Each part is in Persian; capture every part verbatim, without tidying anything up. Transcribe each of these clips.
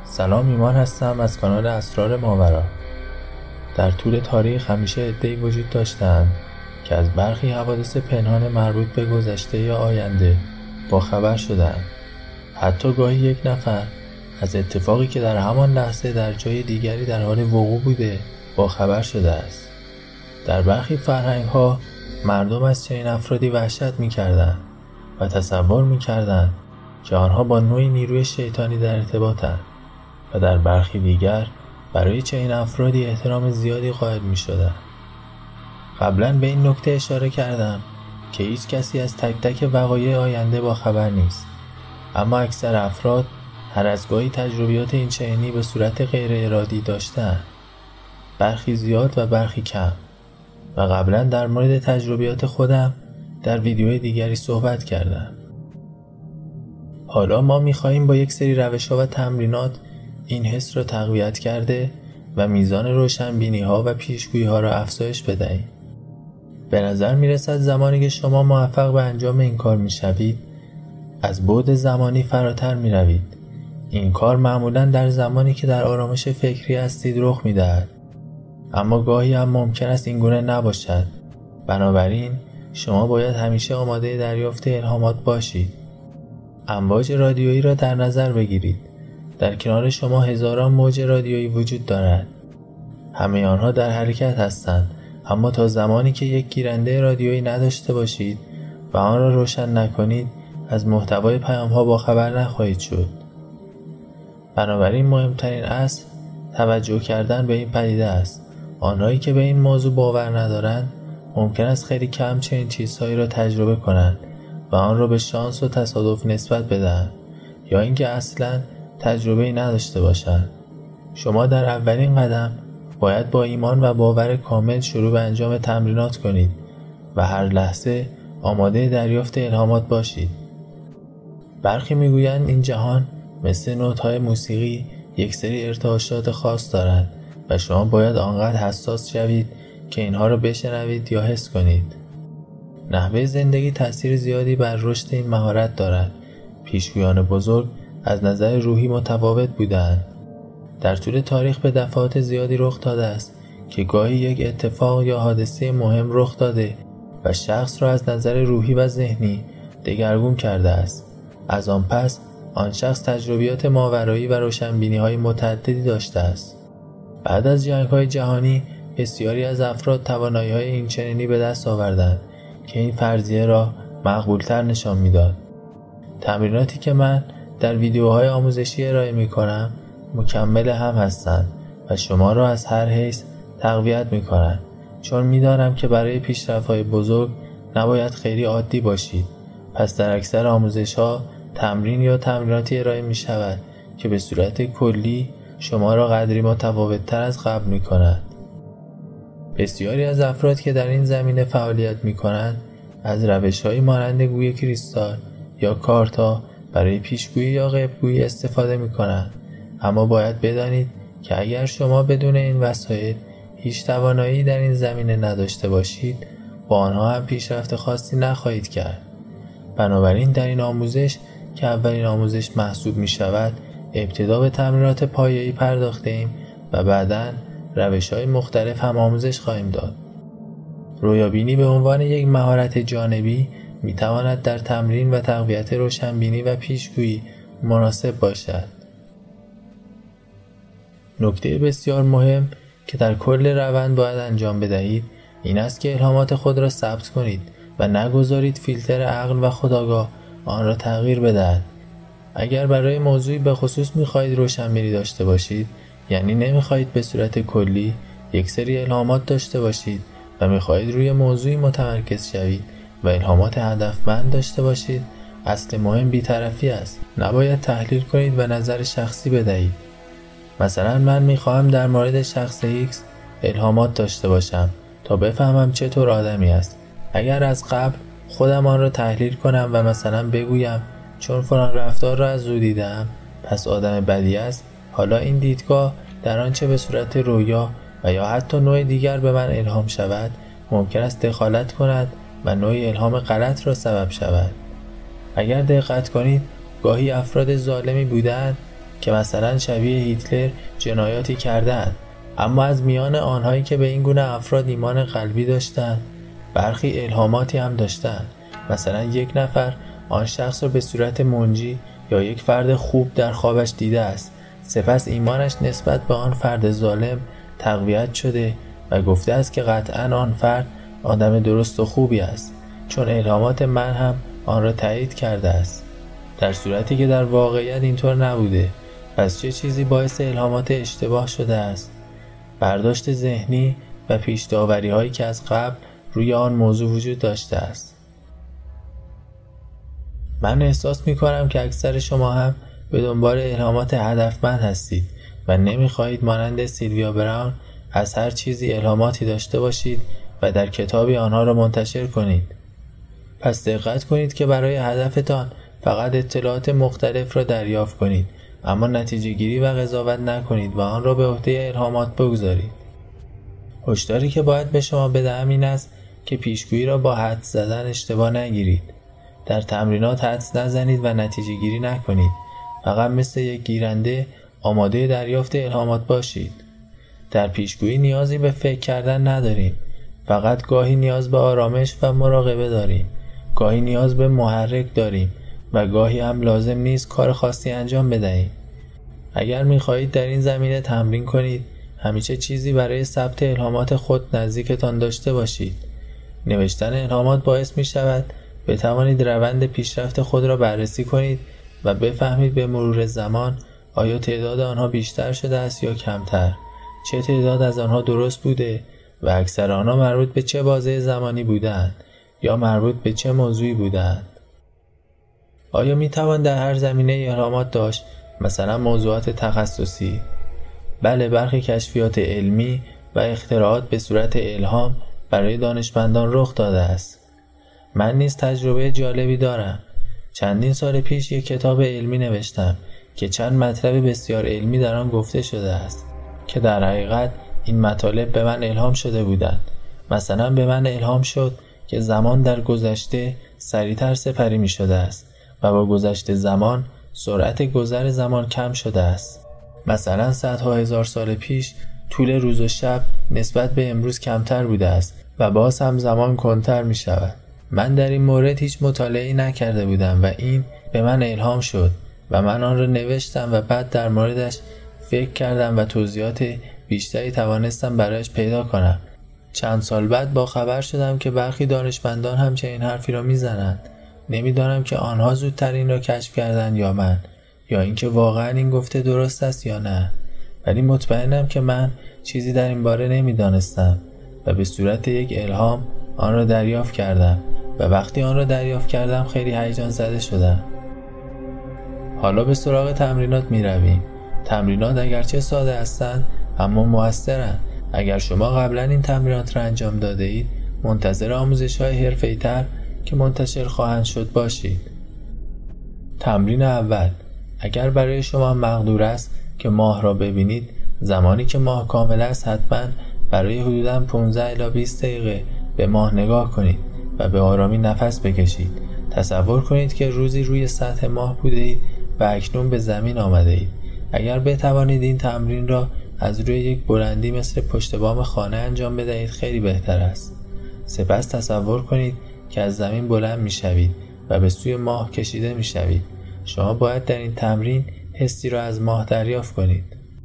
سلام، ایمان هستم از کانال اسرار ماورا. در طول تاریخ همیشه عده‌ای وجود داشتند که از برخی حوادث پنهان مربوط به گذشته یا آینده با خبر شدند. حتی گاهی یک نفر از اتفاقی که در همان لحظه در جای دیگری در حال وقوع بوده با خبر شده است. در برخی فرهنگ‌ها مردم از چنین افرادی وحشت می‌کردند و تصور می‌کردند که آنها با نوعی نیروی شیطانی در ارتباطند و در برخی دیگر برای چنین افرادی احترام زیادی قائل می‌شدند. قبلا به این نکته اشاره کردم که هیچ کسی از تک تک وقایع آینده با خبر نیست، اما اکثر افراد هر از گاهی تجربیات این چنینی به صورت غیر ارادی داشتند، برخی زیاد و برخی کم، و قبلا در مورد تجربیات خودم در ویدیوهای دیگری صحبت کردم. حالا ما می‌خواهیم با یک سری روش‌ها و تمرینات این حس را تقویت کرده و میزان روشنبینی‌ها و پیشگویی‌ها را افزایش بدهیم. به نظر می‌رسد زمانی که شما موفق به انجام این کار می‌شوید، از بعد زمانی فراتر می‌روید. این کار معمولاً در زمانی که در آرامش فکری هستید رخ می‌دهد، اما گاهی هم ممکن است این گونه نباشد. بنابراین شما باید همیشه آماده دریافت الهامات باشید. امواج رادیویی را در نظر بگیرید. در کنار شما هزاران موج رادیویی وجود دارد. همه آنها در حرکت هستند، اما تا زمانی که یک گیرنده رادیویی نداشته باشید و آن را روشن نکنید، از محتوای پیام‌ها با خبر نخواهید شد. بنابراین مهمترین اصل توجه کردن به این پدیده است. آنهایی که به این موضوع باور ندارند ممکن است خیلی کم چنین چیزهایی را تجربه کنند و آن را به شانس و تصادف نسبت بدهند، یا اینکه اصلاً تجربه‌ای نداشته باشند. شما در اولین قدم باید با ایمان و باور کامل شروع به انجام تمرینات کنید و هر لحظه آماده دریافت الهامات باشید. برخی میگویند این جهان مثل نوت‌های موسیقی یک سری ارتعاشات خاص دارد و شما باید آنقدر حساس شوید که اینها را بشنوید یا حس کنید. نحوه زندگی تأثیر زیادی بر رشد این مهارت دارد. پیشگویان بزرگ از نظر روحی متفاوت بودند. در طول تاریخ به دفعات زیادی رخ داده است که گاهی یک اتفاق یا حادثه مهم رخ داده و شخص را از نظر روحی و ذهنی دگرگون کرده است. از آن پس آن شخص تجربیات ماورایی و روشنبینی‌های متعددی داشته است. بعد از جنگ‌های جهانی بسیاری از افراد توانایی‌های این چنینی به دست آوردند که این فرضیه را مقبول‌تر نشان می‌داد. تمریناتی که من در ویدیوهای آموزشی ارائه می‌کنم مکمل هم هستند و شما را از هر حیث تقویت می‌کنند، چون می‌دانم که برای پیشرفت‌های بزرگ نباید خیلی عادی باشید. پس در اکثر آموزش‌ها تمرین یا تمریناتی ارائه می‌شود که به صورت کلی شما را قدری متفاوت‌تر از قبل می‌کند. بسیاری از افراد که در این زمینه فعالیت می‌کنند از روش‌هایی مانند گوی کریستال یا کارتا برای پیشگویی یا غیب‌گویی استفاده می‌کنند، اما باید بدانید که اگر شما بدون این وسایل هیچ توانایی در این زمینه نداشته باشید، با آنها هم پیشرفت خاصی نخواهید کرد. بنابراین در این آموزش که اولین آموزش محسوب می‌شود، ابتدا به تمرینات پایه‌ای پرداخته‌ایم و بعداً روش‌های مختلف هم آموزش خواهیم داد. رویابینی به عنوان یک مهارت جانبی می‌تواند در تمرین و تقویت روشنبینی و پیشگویی مناسب باشد. نکته بسیار مهم که در کل روند باید انجام بدهید این است که الهامات خود را ثبت کنید و نگذارید فیلتر عقل و خودآگاه آن را تغییر بدهد. اگر برای موضوعی به خصوص می‌خواهید روشنبینی داشته باشید، یعنی نمی‌خواهید به صورت کلی یک سری الهامات داشته باشید و می‌خواهید روی موضوعی متمرکز شوید و الهامات هدفمند داشته باشید، اصل مهم بی‌طرفی است. نباید تحلیل کنید و نظر شخصی بدهید. مثلا من می‌خواهم در مورد شخص ایکس الهامات داشته باشم تا بفهمم چطور آدمی است. اگر از قبل خودم آن را تحلیل کنم و مثلا بگویم چون فلان رفتار را از او دیدم پس آدم بدی است، حالا این دیدگاه در آنچه به صورت رویا و یا حتی نوع دیگر به من الهام شود ممکن است دخالت کند و نوعی الهام غلط را سبب شود. اگر دقت کنید گاهی افراد ظالمی بودند که مثلا شبیه هیتلر جنایاتی کردند، اما از میان آنهایی که به این گونه افراد ایمان قلبی داشتند برخی الهاماتی هم داشتند. مثلا یک نفر آن شخص را به صورت منجی یا یک فرد خوب در خوابش دیده است، سپس ایمانش نسبت به آن فرد ظالم تقویت شده و گفته است که قطعاً آن فرد آدم درست و خوبی است، چون الهامات من هم آن را تایید کرده است، در صورتی که در واقعیت اینطور نبوده. پس چه چیزی باعث الهامات اشتباه شده است؟ برداشت ذهنی و پیش داوری هایی که از قبل روی آن موضوع وجود داشته است. من احساس می کنم که اکثر شما هم به دنبال الهامات هدفمند هستید و نمی خواهید مانند سیلویا براون از هر چیزی الهاماتی داشته باشید و در کتابی آنها را منتشر کنید. پس دقت کنید که برای هدفتان فقط اطلاعات مختلف را دریافت کنید، اما نتیجه گیری و قضاوت نکنید و آن را به عهده الهامات بگذارید. هشداری که باید به شما بدهم این است که پیشگویی را با حدس زدن اشتباه نگیرید. در تمرینات حدس نزنید و نتیجه گیری نکنید. فقط مثل یک گیرنده آماده دریافت الهامات باشید. در پیشگویی نیازی به فکر کردن نداریم. فقط گاهی نیاز به آرامش و مراقبه داریم. گاهی نیاز به محرک داریم و گاهی هم لازم نیست کار خاصی انجام بدهیم. اگر می‌خواهید در این زمینه تمرین کنید، همیشه چیزی برای ثبت الهامات خود نزدیکتان داشته باشید. نوشتن الهامات باعث می‌شود بتوانید روند پیشرفت خود را بررسی کنید و بفهمید به مرور زمان آیا تعداد آنها بیشتر شده است یا کمتر، چه تعداد از آنها درست بوده و اکثر آنها مربوط به چه بازه زمانی بودند یا مربوط به چه موضوعی بودند. آیا می توان در هر زمینه الهامات داشت، مثلا موضوعات تخصصی؟ بله، برخی کشفیات علمی و اختراعات به صورت الهام برای دانشمندان رخ داده است. من نیز تجربه جالبی دارم. چندین سال پیش یک کتاب علمی نوشتم که چند مطلب بسیار علمی در آن گفته شده است که در حقیقت این مطالب به من الهام شده بودند. مثلا به من الهام شد که زمان در گذشته سریعتر سپری می شده است و با گذشت زمان سرعت گذر زمان کم شده است. مثلا صدها هزار سال پیش طول روز و شب نسبت به امروز کمتر بوده است و باز هم زمان کندتر می شود. من در این مورد هیچ مطالعه‌ای نکرده بودم و این به من الهام شد و من آن را نوشتم و بعد در موردش فکر کردم و توضیحات بیشتری توانستم برایش پیدا کنم. چند سال بعد با خبر شدم که برخی دانشمندان هم چنین حرفی را میزنند. نمیدانم که آنها زودتر این را کشف کردند یا من، یا اینکه واقعا این گفته درست است یا نه، ولی مطمئنم که من چیزی در این باره نمیدانستم و به صورت یک الهام آن را دریافت کردم و وقتی آن را دریافت کردم خیلی هیجان زده شدم. حالا به سراغ تمرینات می رویم. تمرینات اگرچه ساده هستند اما مؤثرند. اگر شما قبلا این تمرینات را انجام داده اید، منتظر آموزش‌های حرفه‌ای‌تر که منتشر خواهند شد باشید. تمرین اول: اگر برای شما مقدور است که ماه را ببینید، زمانی که ماه کامل است حتما برای حدوداً پانزده الی بیست دقیقه به ماه نگاه کنید و به آرامی نفس بکشید. تصور کنید که روزی روی سطح ماه بوده اید و اکنون به زمین آمده اید. اگر بتوانید این تمرین را از روی یک بلندی مثل پشت بام خانه انجام بدهید خیلی بهتر است. سپس تصور کنید که از زمین بلند می شوید و به سوی ماه کشیده می شوید. شما باید در این تمرین حسی را از ماه دریافت کنید.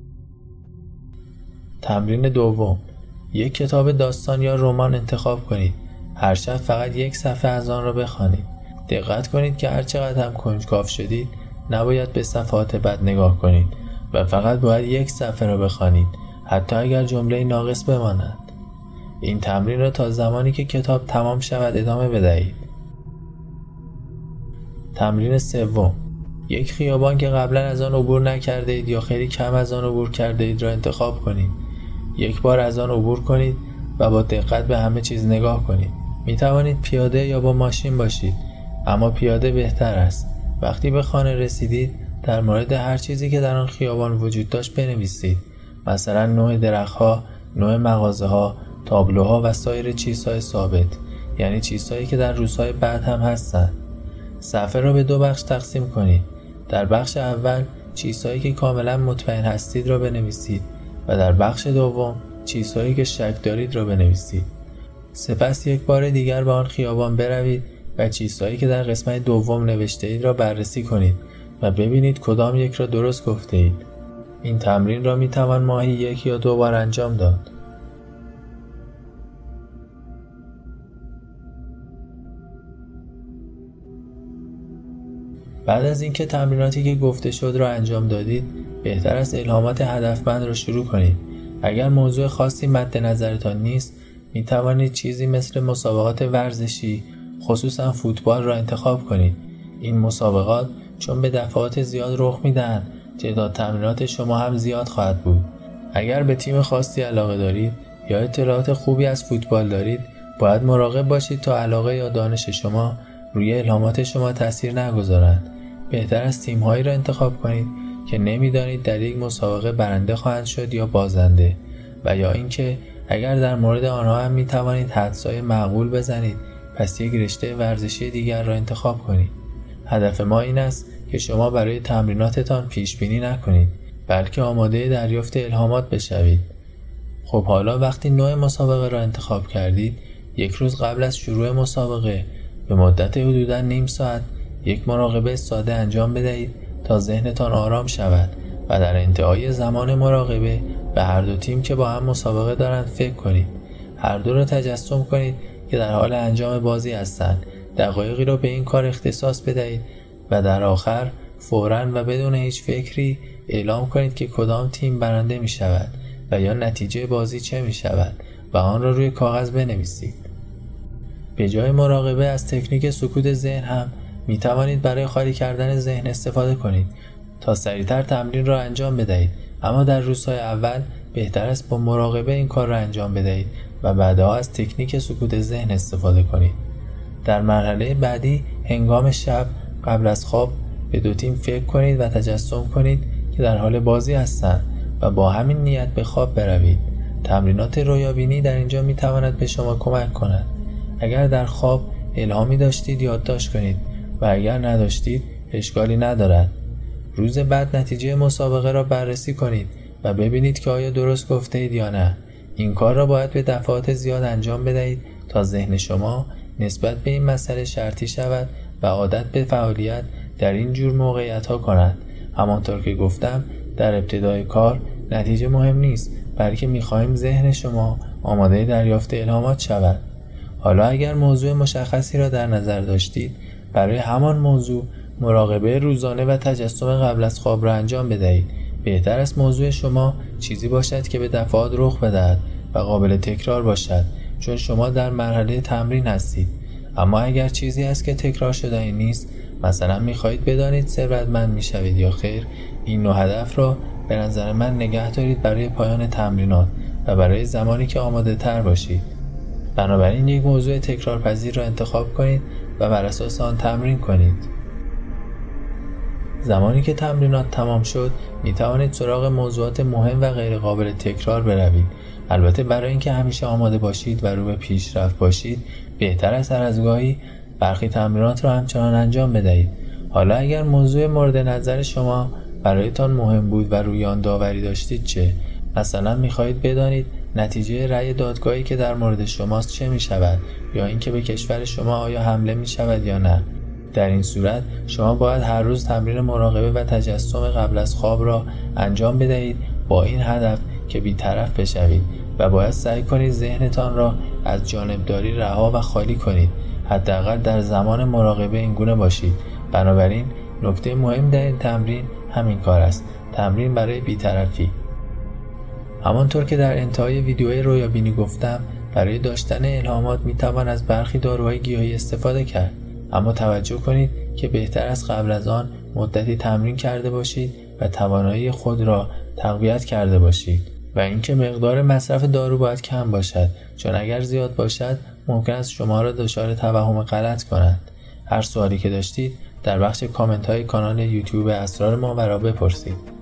تمرین دوم: یک کتاب داستان یا رمان انتخاب کنید. هر شب فقط یک صفحه از آن را بخوانید. دقت کنید که هر چقدر هم کنجکاو شدید نباید به صفحات بعد نگاه کنید و فقط باید یک صفحه را بخوانید، حتی اگر جمله ناقص بماند. این تمرین را تا زمانی که کتاب تمام شود ادامه بدهید. تمرین سوم: یک خیابان که قبلا از آن عبور نکرده اید یا خیلی کم از آن عبور کرده اید را انتخاب کنید. یک بار از آن عبور کنید و با دقت به همه چیز نگاه کنید. می توانید پیاده یا با ماشین باشید، اما پیاده بهتر است. وقتی به خانه رسیدید در مورد هر چیزی که در آن خیابان وجود داشت بنویسید. مثلا نوع درخت‌ها، نوع مغازه‌ها، تابلوها و سایر چیزهای ثابت، یعنی چیزهایی که در روزهای بعد هم هستند. صفحه را به دو بخش تقسیم کنید. در بخش اول چیزهایی که کاملا مطمئن هستید را بنویسید و در بخش دوم چیزهایی که شک دارید را بنویسید. سپس یک بار دیگر به آن خیابان بروید و چیزهایی که در قسمت دوم نوشته اید را بررسی کنید و ببینید کدام یک را درست گفته اید. این تمرین را می توان ماهی یک یا دو بار انجام داد. بعد از اینکه تمریناتی که گفته شد را انجام دادید، بهتر است الهامات هدفمند را شروع کنید. اگر موضوع خاصی مد نظرتان نیست، می توانید چیزی مثل مسابقات ورزشی، خصوصا فوتبال را انتخاب کنید. این مسابقات چون به دفعات زیاد رخ میدهند، تعداد تمرینات شما هم زیاد خواهد بود. اگر به تیم خاصی علاقه دارید یا اطلاعات خوبی از فوتبال دارید، باید مراقب باشید تا علاقه یا دانش شما روی الهامات شما تاثیر نگذارند. بهتر است تیم‌هایی را انتخاب کنید که نمی‌دانید در یک مسابقه برنده خواهند شد یا بازنده، و یا اینکه اگر در مورد آنها هم می‌توانید حدس‌های معقول بزنید، پس یک رشته ورزشی دیگر را انتخاب کنید. هدف ما این است که شما برای تمریناتتان پیش بینی نکنید، بلکه آماده دریافت الهامات بشوید. خب حالا وقتی نوع مسابقه را انتخاب کردید، یک روز قبل از شروع مسابقه به مدت حدوداً نیم ساعت یک مراقبه ساده انجام بدهید تا ذهنتان آرام شود و در انتهای زمان مراقبه به هر دو تیم که با هم مسابقه دارند فکر کنید. هر دو را تجسم کنید که در حال انجام بازی هستند. دقایقی را به این کار اختصاص بدهید و در آخر فوراً و بدون هیچ فکری اعلام کنید که کدام تیم برنده می شود و یا نتیجه بازی چه می شود و آن را روی کاغذ بنویسید. به جای مراقبه از تکنیک سکوت ذهن هم می توانید برای خالی کردن ذهن استفاده کنید تا سریعتر تمرین را انجام بدهید، اما در روزهای اول بهتر است با مراقبه این کار را انجام بدهید و بعدها از تکنیک سکوت ذهن استفاده کنید. در مرحله بعدی هنگام شب قبل از خواب به دو تیم فکر کنید و تجسم کنید که در حال بازی هستند و با همین نیت به خواب بروید. تمرینات رویابینی در اینجا می تواند به شما کمک کند. اگر در خواب الهامی داشتید یادداشت کنید و اگر نداشتید اشکالی ندارد. روز بعد نتیجه مسابقه را بررسی کنید و ببینید که آیا درست گفته اید یا نه. این کار را باید به دفعات زیاد انجام بدهید تا ذهن شما نسبت به این مسئله شرطی شود و عادت به فعالیت در این جور موقعیت ها کند. همانطور که گفتم در ابتدای کار نتیجه مهم نیست، بلکه می‌خواهیم ذهن شما آماده دریافت الهامات شود. حالا اگر موضوع مشخصی را در نظر داشتید، برای همان موضوع مراقبه روزانه و تجسم قبل از خواب را انجام بدهید. بهتر است موضوع شما چیزی باشد که به دفعات رخ بدهد و قابل تکرار باشد، چون شما در مرحله تمرین هستید. اما اگر چیزی است که تکرار شدنی نیست، مثلا می‌خواهید بدانید ثروتمند می‌شوید یا خیر، این نوع هدف را به نظر من نگه دارید برای پایان تمرینات و برای زمانی که آماده تر باشید. بنابراین یک موضوع تکرارپذیر را انتخاب کنید و بر اساس آن تمرین کنید. زمانی که تمرینات تمام شد، می توانید سراغ موضوعات مهم و غیر قابل تکرار بروید. البته برای اینکه همیشه آماده باشید و رو به پیشرفت باشید، بهتر است هر از گاهی برخی تمرینات را همچنان انجام بدهید. حالا اگر موضوع مورد نظر شما برایتان مهم بود و روی آن داوری داشتید چه؟ مثلا می‌خواهید بدانید نتیجه رأی دادگاهی که در مورد شماست چه می‌شود، یا اینکه به کشور شما آیا حمله می‌شود یا نه. در این صورت شما باید هر روز تمرین مراقبه و تجسم قبل از خواب را انجام بدهید با این هدف که بی‌طرف بشوید و باید سعی کنید ذهنتان را از جانبداری رها و خالی کنید. حداقل در زمان مراقبه اینگونه باشید. بنابراین نکته مهم در این تمرین همین کار است، تمرین برای بی‌طرفی. همانطور که در انتهای ویدیوی رویابینی گفتم، برای داشتن الهامات میتوان از برخی داروهای گیاهی استفاده کرد، اما توجه کنید که بهتر است قبل از آن مدتی تمرین کرده باشید و توانایی خود را تقویت کرده باشید و اینکه مقدار مصرف دارو باید کم باشد، چون اگر زیاد باشد ممکن است شما را دچار توهم غلط کنند. هر سوالی که داشتید در بخش کامنت های کانال یوتیوب اسرار ماورا بپرسید.